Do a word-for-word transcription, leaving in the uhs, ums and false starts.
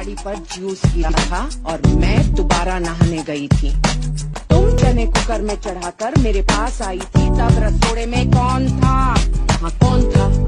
साड़ी पर जूस किया था और मैं दोबारा नहाने गई थी। तुम चने कुकर में चढ़ाकर मेरे पास आई थी, तब रसोड़े में कौन था? हाँ कौन था?